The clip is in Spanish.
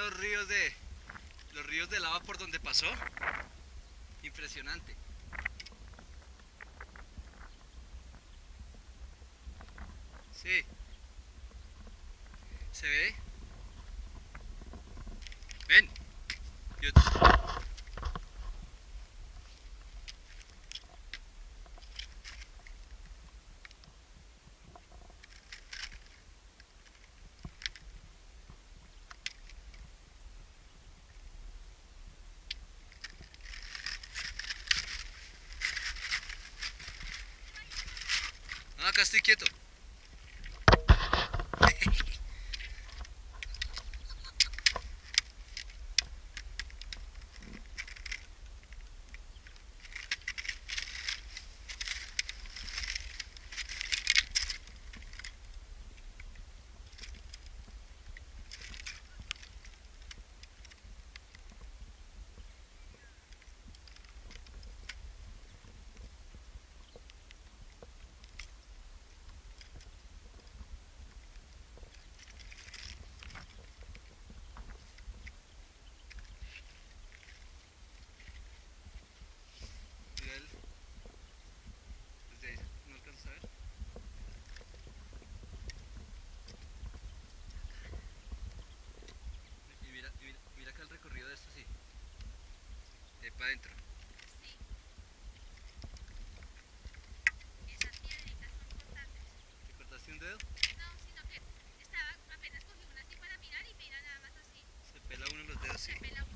los ríos de lava por donde pasó. Impresionante. Sí. ¿Se ve? Ven. Yo... No, acá estoy quieto. Mira desde ahí, ¿no alcanzas a ver? Y mira acá el recorrido de esto, sí. De para adentro. ¿Te cortaste un dedo? Se pela uno los dedos, sí.